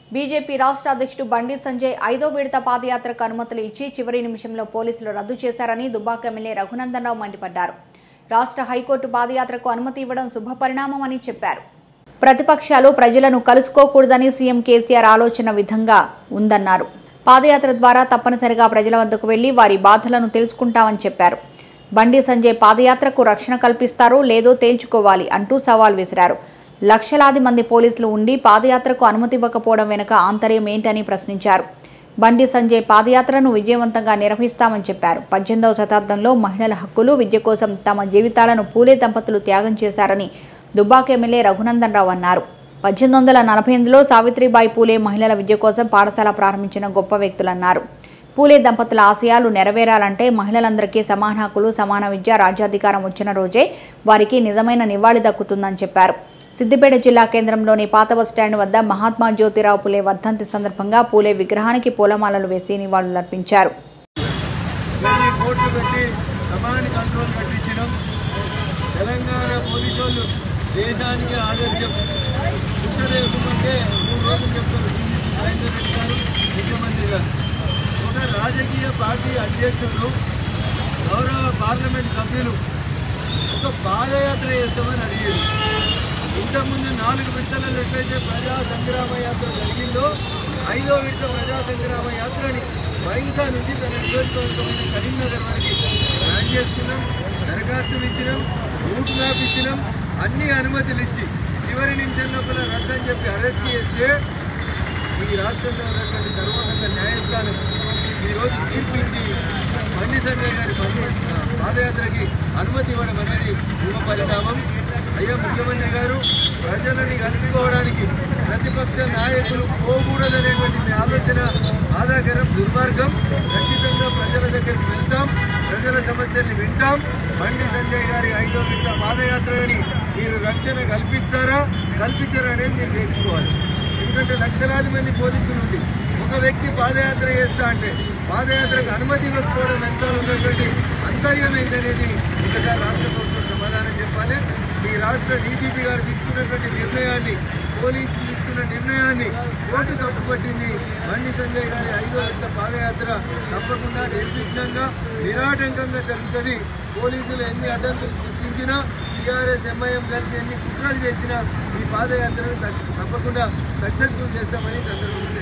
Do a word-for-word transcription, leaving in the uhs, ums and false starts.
BJP రాష్ట్ర అధ్యక్షుడు బండి సంజయ్ ఐదో విడత పాదయాత్రకు అనుమతులు ఇచ్చి చివరి నిమిషంలో పోలీసులు రద్దు చేశారని దుబ్బాక ఎమ్మెల్యే రఘునందన్ రావు మండిపడ్డారు. రాష్ట్ర హైకోర్టు పాదయాత్రకు అనుమతి ఇవ్వడం శుభపరిణామమని చెప్పారు. ప్రతిపక్షాలు ప్రజలను కలుసుకోకూడదని సీఎం కేసీఆర్ ఆలోచన విధంగా ఉందన్నారు. పాదయాత్ర ద్వారా తప్పనిసరిగా ప్రజల వద్దకు వెళ్లి వారి బాధలను తెలుసుకుంటామని చెప్పారు. బండి సంజయ్ పాదయాత్రకు రక్షణ కల్పిస్తారో లేదో తేల్చుకోవాలి అంటూ సవాల్ విసిరారు. లక్షలాది మంది పోలీసులు ఉండి పాదయాత్రకు అనుమతి ఇవ్వకపోవడం వెనుక ఆంతర్యం ఏంటని ప్రశ్నించారు. బండి సంజయ్ పాదయాత్రను విజయవంతంగా నిర్వహిస్తామని చెప్పారు. పద్దెనిమిదవ శతాబ్దంలో మహిళల హక్కులు, విద్య కోసం తమ జీవితాలను పూలే దంపతులు త్యాగం చేశారని దుబ్బాక ఎమ్మెల్యే రఘునందన్ రావు అన్నారు. పద్దెనిమిది వందల నలభై ఎనిమిదిలో సావిత్రిబాయి పూలే మహిళల విద్య కోసం పాఠశాల ప్రారంభించిన గొప్ప వ్యక్తులన్నారు. పూలే దంపతుల ఆశయాలు నెరవేరాలంటే మహిళలందరికీ సమాన హక్కులు, సమాన విద్య, రాజ్యాధికారం వచ్చిన రోజే వారికి నిజమైన నివాళి దక్కుతుందని చెప్పారు. సిద్దిపేట జిల్లా కేంద్రంలోని పాత బస్టాండ్ వద్ద మహాత్మా జ్యోతిరావు పూలే వర్ధంతి సందర్భంగా పూలే విగ్రహానికి పూలమాలలు వేసి నివాళులర్పించారు. తెలంగాణ పోలీసులు దేశానికి ఆదర్శం. ముఖ్యమంత్రి గారు ఒక రాజకీయ పార్టీ అధ్యక్షుడు, గౌరవ పార్లమెంట్ సభ్యులు ఒక పాదయాత్ర చేస్తామని అడిగారు. ఇంతకుముందు నాలుగు విడతలలో ఎట్లయితే ప్రజా సంగ్రామ యాత్ర జరిగిందో ఐదో విడత ప్రజా సంగ్రామ యాత్రని బైంసా నుంచి తన నియోజకవర్గమైన కరీంనగర్ వరకు ప్లాన్ చేసుకున్నాం. దరఖాస్తులు ఇచ్చినాం, రూట్ మ్యాప్ ఇచ్చినాం, అన్ని అనుమతులు ఇచ్చి చివరి నిమిషం లోపల రద్దని చెప్పి అరెస్ట్ చేస్తే ఈ రాష్ట్రంలో ఉన్నటువంటి సర్వోన్నత న్యాయస్థానం ఈరోజు తీర్పిచ్చి బండి సంజయ్ గారి పాదయాత్రకి అనుమతి ఇవ్వడం అనేది శుభ పరిణామం. అయ్యా ముఖ్యమంత్రి గారు, ప్రజలని కలుసుకోవడానికి ప్రతిపక్ష నాయకులు పోకూడదనేటువంటి మీ ఆలోచన బాధాకరం, దుర్మార్గం. ఖచ్చితంగా ప్రజల దగ్గరికి వెళ్తాం, ప్రజల సమస్యల్ని వింటాం. బండి సంజయ్ గారి ఐదో విడత పాదయాత్రని మీరు రక్షణ కల్పిస్తారా కల్పించారా అనేది మీరు నేర్చుకోవాలి. ఎందుకంటే లక్షలాది మంది పోలీసులు ఉండి ఒక వ్యక్తి పాదయాత్ర చేస్తా అంటే పాదయాత్రకు అనుమతి ఇవ్వకపోవడం ఎంత ఉన్నటువంటి అంతర్యం ఏంటనేది ఒకసారి రాష్ట్ర ప్రభుత్వం సమాధానం చెప్పాలి. ఈ రాష్ట్ర డీజీపీ గారు తీసుకున్నటువంటి నిర్ణయాన్ని, పోలీసులు తీసుకున్న నిర్ణయాన్ని కోర్టు తప్పుపట్టింది. బండి సంజయ్ గారి ఐదో విడత పాదయాత్ర తప్పకుండా నిర్విఘ్నంగా నిరాటంకంగా జరుగుతుంది. పోలీసులు ఎన్ని అడ్డంకులు సృష్టించినా, టీఆర్ఎస్ ఎంఐఎం కలిసి ఎన్ని కుట్రలు చేసినా ఈ పాదయాత్రను తప్పకుండా సక్సెస్ఫుల్ చేస్తామని సందర్భంగా